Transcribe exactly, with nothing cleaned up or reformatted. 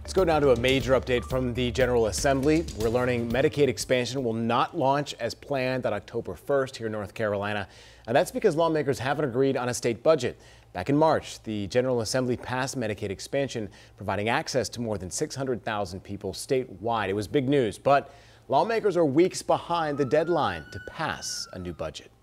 Let's go now to a major update from the General Assembly. We're learning Medicaid expansion will not launch as planned on October first here in North Carolina. And that's because lawmakers haven't agreed on a state budget. Back in March, the General Assembly passed Medicaid expansion, providing access to more than six hundred thousand people statewide. It was big news, but lawmakers are weeks behind the deadline to pass a new budget.